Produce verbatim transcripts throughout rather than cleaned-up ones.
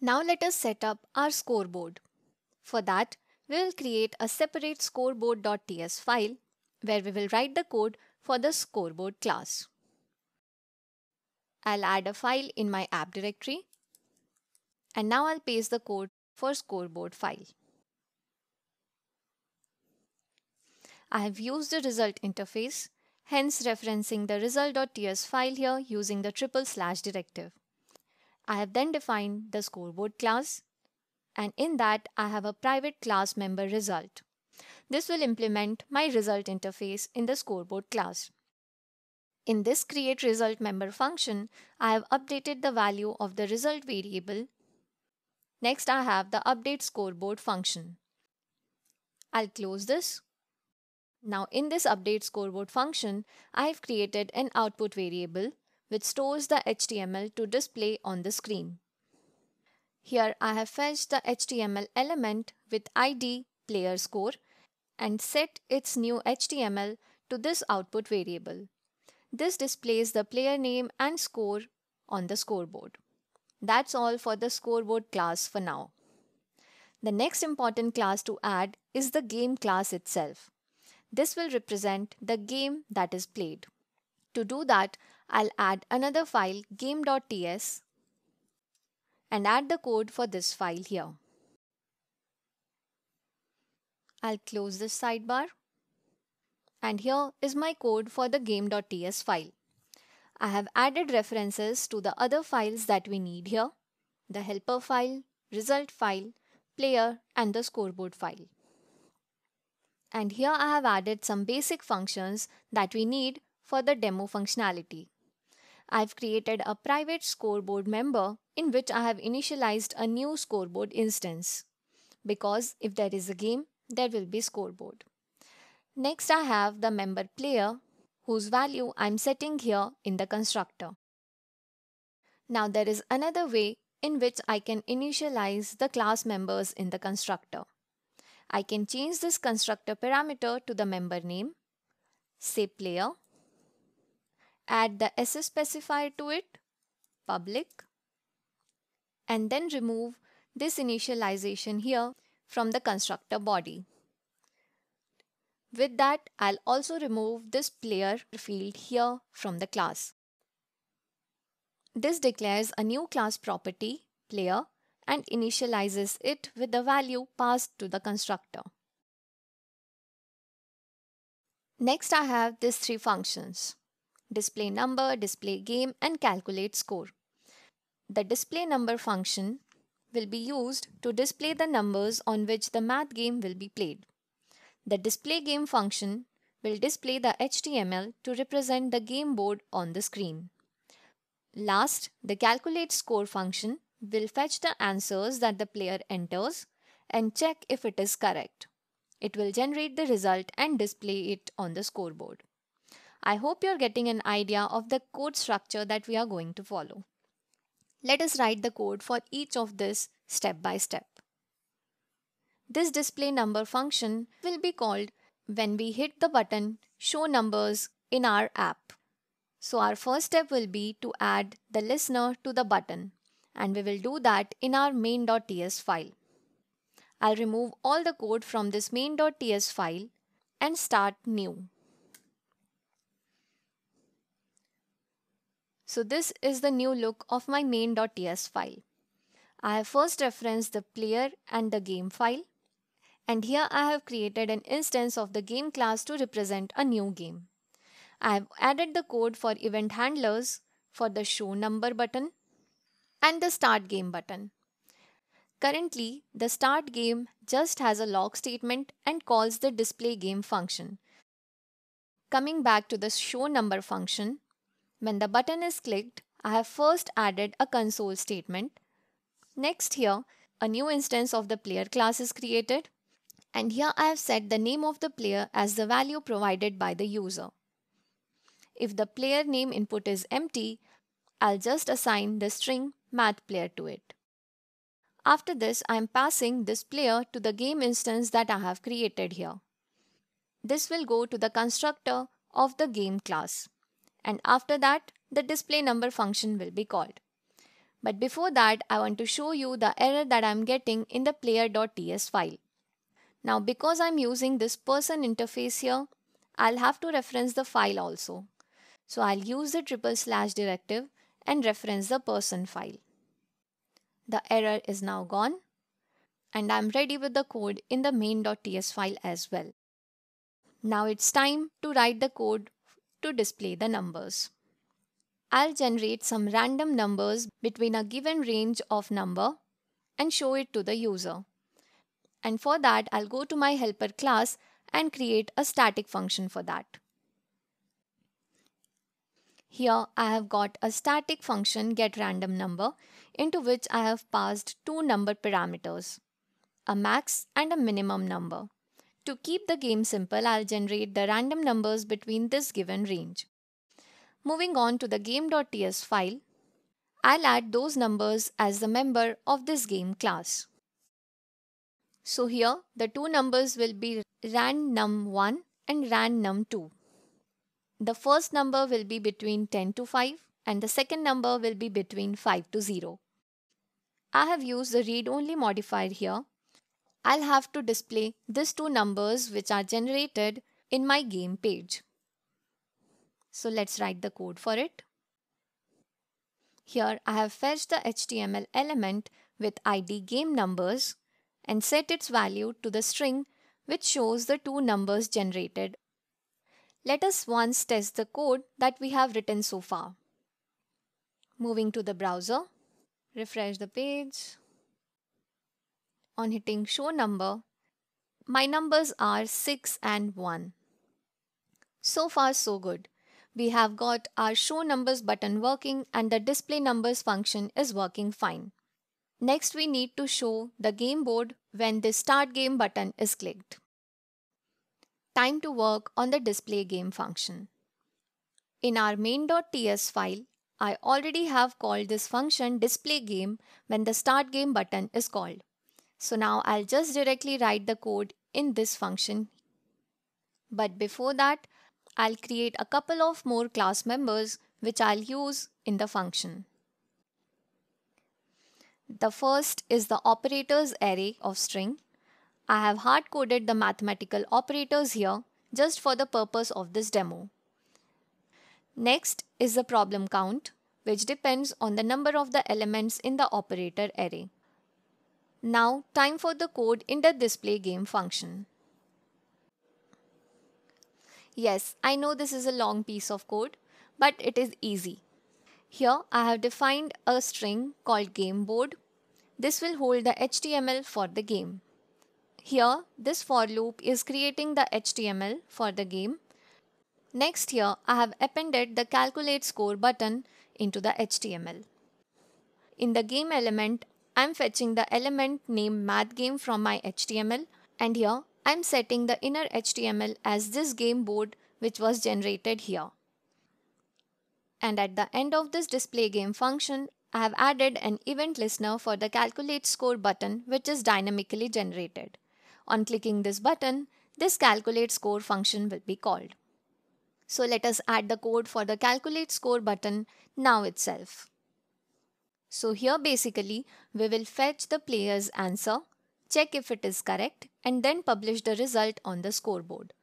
Now let us set up our scoreboard. For that, we will create a separate scoreboard.ts file where we will write the code for the scoreboard class. I'll add a file in my app directory, and now I'll paste the code for scoreboard file. I have used the result interface, hence referencing the result.ts file here using the triple slash directive. I have then defined the scoreboard class, and in that I have a private class member result. This will implement my result interface in the scoreboard class. In this create result member function, I have updated the value of the result variable. Next, I have the update scoreboard function. I'll close this. Now in this update scoreboard function, I have created an output variable which stores the H T M L to display on the screen. Here I have fetched the H T M L element with I D player score and set its new H T M L to this output variable. This displays the player name and score on the scoreboard. That's all for the scoreboard class for now. The next important class to add is the game class itself. This will represent the game that is played. To do that, I'll add another file game.ts and add the code for this file here. I'll close this sidebar, and here is my code for the game.ts file. I have added references to the other files that we need here, the helper file, result file, player, and the scoreboard file. And here I have added some basic functions that we need for the demo functionality. I've created a private scoreboard member in which I have initialized a new scoreboard instance, because if there is a game, there will be scoreboard. Next, I have the member player whose value I'm setting here in the constructor. Now there is another way in which I can initialize the class members in the constructor. I can change this constructor parameter to the member name, say player, add the S S specifier to it, public, and then remove this initialization here from the constructor body. With that, I'll also remove this player field here from the class. This declares a new class property, player, and initializes it with the value passed to the constructor. Next, I have these three functions: display number, display game, and calculate score. The display number function will be used to display the numbers on which the math game will be played. The display game function will display the H T M L to represent the game board on the screen. Last, the calculate score function will fetch the answers that the player enters and check if it is correct. It will generate the result and display it on the scoreboard. I hope you're getting an idea of the code structure that we are going to follow. Let us write the code for each of this step by step. This display number function will be called when we hit the button show numbers in our app. So our first step will be to add the listener to the button, and we will do that in our main.ts file. I'll remove all the code from this main.ts file and start new. So this is the new look of my main.ts file. I have first referenced the player and the game file, and here I have created an instance of the game class to represent a new game. I have added the code for event handlers for the show number button and the start game button. Currently, the start game just has a log statement and calls the display game function. Coming back to the show number function, when the button is clicked, I have first added a console statement. Next here, a new instance of the player class is created, and here I have set the name of the player as the value provided by the user. If the player name input is empty, I'll just assign the string math player to it. After this, I am passing this player to the game instance that I have created here. This will go to the constructor of the game class, and after that, the display number function will be called. But before that, I want to show you the error that I'm getting in the player.ts file. Now, because I'm using this person interface here, I'll have to reference the file also. So I'll use the triple slash directive and reference the person file. The error is now gone, and I'm ready with the code in the main.ts file as well. Now it's time to write the code to display the numbers. I'll generate some random numbers between a given range of number and show it to the user. And for that, I'll go to my helper class and create a static function for that. Here I have got a static function getRandomNumber into which I have passed two number parameters, a max and a minimum number. To keep the game simple, I'll generate the random numbers between this given range. Moving on to the game.ts file, I'll add those numbers as the member of this game class. So here the two numbers will be randnum one and randnum two. The first number will be between ten to five and the second number will be between five to zero. I have used the read-only modifier here. I'll have to display these two numbers which are generated in my game page. So let's write the code for it. Here I have fetched the H T M L element with I D game numbers and set its value to the string which shows the two numbers generated. Let us once test the code that we have written so far. Moving to the browser, refresh the page. On hitting show number, my numbers are six and one. So far so good. We have got our show numbers button working and the display numbers function is working fine. Next we need to show the game board when the start game button is clicked. Time to work on the display game function. In our main.ts file, I already have called this function display game when the start game button is called. So now I'll just directly write the code in this function. But before that, I'll create a couple of more class members which I'll use in the function. The first is the operators array of string. I have hard-coded the mathematical operators here just for the purpose of this demo. Next is the problem count, which depends on the number of the elements in the operator array. Now, time for the code in the display game function. Yes, I know this is a long piece of code, but it is easy. Here I have defined a string called GameBoard. This will hold the H T M L for the game. Here, this for loop is creating the H T M L for the game. Next here, I have appended the calculate score button into the H T M L. In the game element, I am fetching the element named MathGame from my H T M L, and here I am setting the inner H T M L as this game board which was generated here. And at the end of this display game function, I have added an event listener for the calculate score button which is dynamically generated. On clicking this button, this calculate score function will be called. So let us add the code for the calculate score button now itself. So here basically we will fetch the player's answer, check if it is correct, and then publish the result on the scoreboard.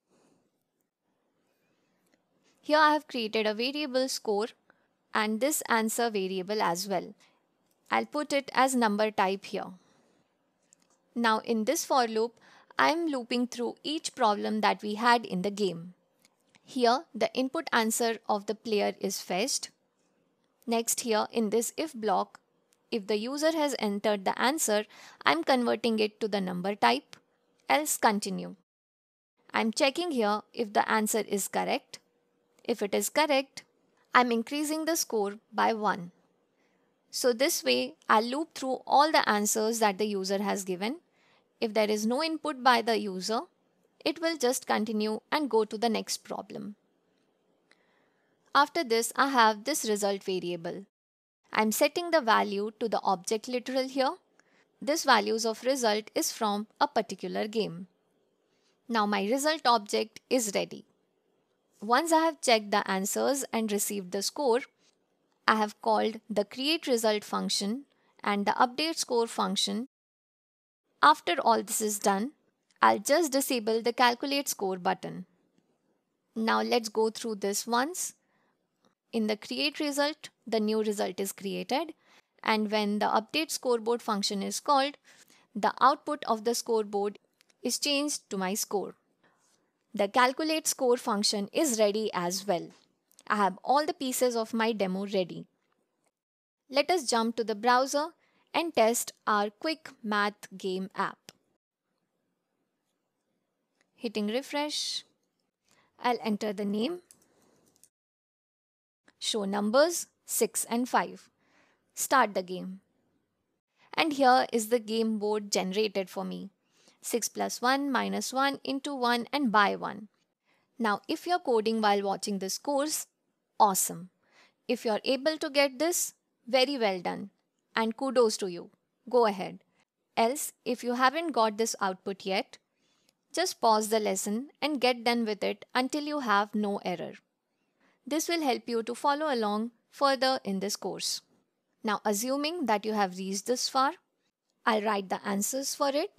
Here I have created a variable score and this answer variable as well. I'll put it as number type here. Now in this for loop, I am looping through each problem that we had in the game. Here the input answer of the player is fetched. Next here in this if block, if the user has entered the answer, I'm converting it to the number type, else continue. I'm checking here if the answer is correct. If it is correct, I'm increasing the score by one. So this way, I'll loop through all the answers that the user has given. If there is no input by the user, it will just continue and go to the next problem. After this, I have this result variable. I'm setting the value to the object literal here. This values of result is from a particular game. Now my result object is ready. Once I have checked the answers and received the score, I have called the createResult function and the updateScore function. After all this is done, I'll just disable the calculateScore button. Now let's go through this once. In the createResult, the new result is created, and when the updateScoreboard function is called, the output of the scoreboard is changed to my score. The calculateScore function is ready as well. I have all the pieces of my demo ready. Let us jump to the browser and test our QuickMath game app. Hitting refresh, I'll enter the name, show numbers six and five, start the game. And here is the game board generated for me. six plus one minus one into one and by one. Now if you're coding while watching this course, awesome. If you're able to get this, very well done. And kudos to you. Go ahead. Else, if you haven't got this output yet, just pause the lesson and get done with it until you have no error. This will help you to follow along further in this course. Now assuming that you have reached this far, I'll write the answers for it.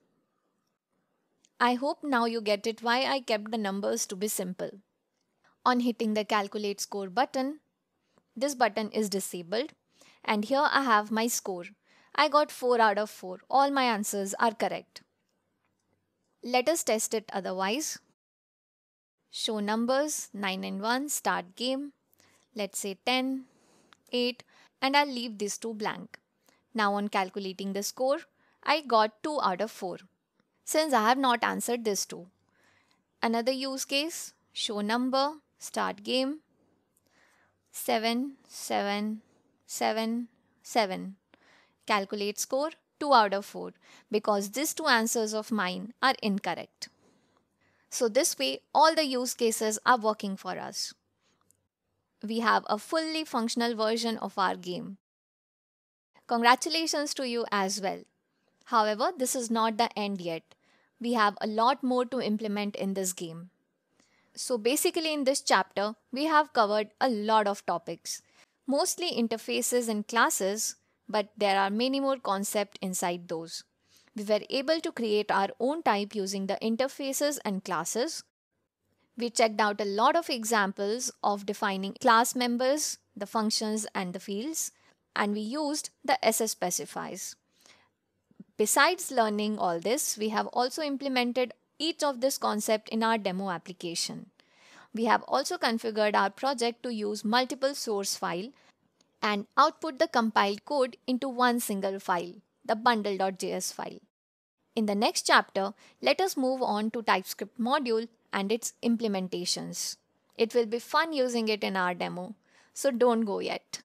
I hope now you get it why I kept the numbers to be simple. On hitting the Calculate Score button, this button is disabled, and here I have my score. I got four out of four. All my answers are correct. Let us test it otherwise. Show numbers nine and one, start game. Let's say ten, eight, and I'll leave these two blank. Now on calculating the score, I got two out of four. Since I have not answered this two. Another use case, show number, start game, seven, seven, seven, seven. Calculate score, two out of four, because these two answers of mine are incorrect. So this way, all the use cases are working for us. We have a fully functional version of our game. Congratulations to you as well. However, this is not the end yet. We have a lot more to implement in this game. So basically in this chapter, we have covered a lot of topics. Mostly interfaces and classes, but there are many more concepts inside those. We were able to create our own type using the interfaces and classes. We checked out a lot of examples of defining class members, the functions and the fields, and we used the S S specifies. Besides learning all this, we have also implemented each of this concept in our demo application. We have also configured our project to use multiple source file and output the compiled code into one single file, the bundle.js file. In the next chapter, let us move on to TypeScript module and its implementations. It will be fun using it in our demo, so don't go yet.